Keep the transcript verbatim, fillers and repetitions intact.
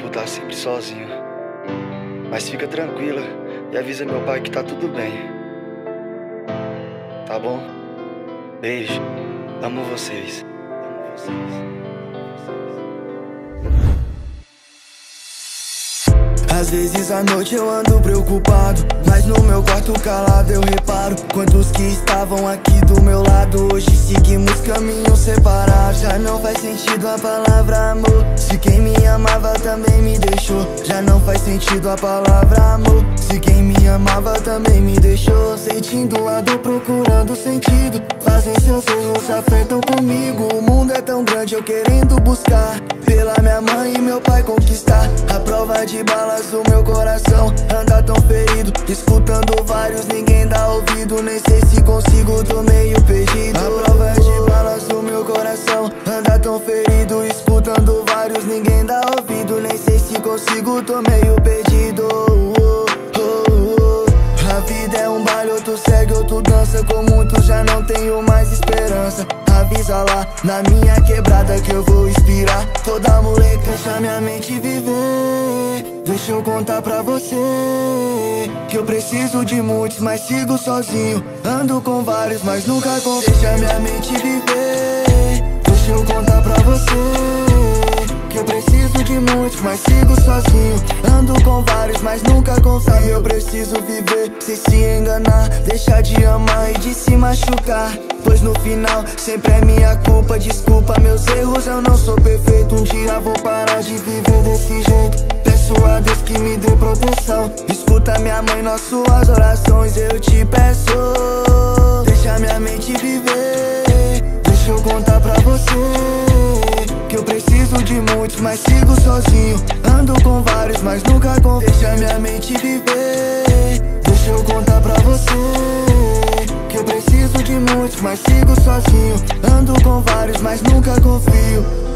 vou estar sempre sozinho. Mas fica tranquila e avisa meu pai que tá tudo bem. Tá bom? Beijo. Amo vocês. Amo vocês. Às vezes à noite eu ando preocupado, mas no meu quarto calado eu reparo quantos que estavam aqui do meu lado hoje seguimos caminhos separados. Já não faz sentido a palavra amor, se quem me amava também me deixou. Já não faz sentido a palavra amor, se quem me amava também me deixou. Sentindo a dor, procurando sentido, fazem seus erros, afetam comigo. O mundo é tão grande, eu querendo buscar pela minha mãe e meu pai conquistar. A prova de balas do meu coração anda tão ferido, escutando vários, ninguém dá ouvido. Nem sei se consigo, tô meio perdido. A prova de balas do meu coração anda tão ferido, escutando vários, ninguém dá ouvido. Nem sei se consigo, tô meio perdido. oh, oh, oh. A vida é um baile, outro segue, outro dança. Com muitos já não tenho mais esperança. Avisa lá na minha quebrada que eu vou inspirar toda moleque. Deixa minha mente viver, deixa eu contar pra você que eu preciso de muitos, mas sigo sozinho. Ando com vários, mas nunca com. Deixa minha mente viver, deixa eu contar pra você que eu preciso de muitos, mas sigo sozinho. Ando com vários, mas nunca confio. Eu preciso viver sem se enganar, deixar de amar e de se machucar, pois no final sempre é minha culpa. Desculpa meus erros, eu não sou perfeito. Um dia vou parar de viver desse jeito. Peço a Deus que me dê proteção. Escuta minha mãe nas suas orações, eu te peço. Deixa minha mente viver, deixa eu contar pra você que eu preciso de muitos, mas sigo sozinho. Ando com vários, mas nunca com. Deixa minha mente viver, deixa eu contar pra você que eu preciso de muitos, mas sigo sozinho. Ando com vários, mas nunca confio.